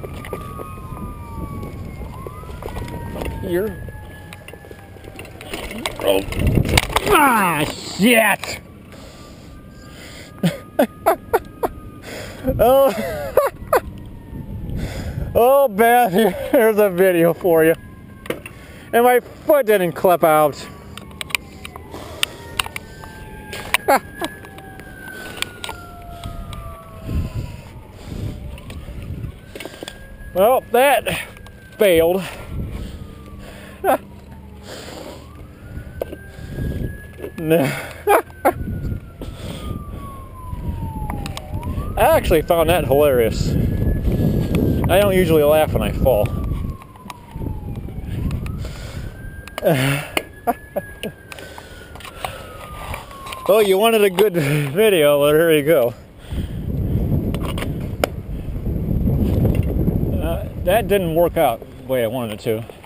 Here. Oh. Ah, shit! Oh. Oh, Beth, here's a video for you. And my foot didn't clip out. Well, that failed. I actually found that hilarious. I don't usually laugh when I fall. Oh, you wanted a good video? Well, here you go. That didn't work out the way I wanted it to.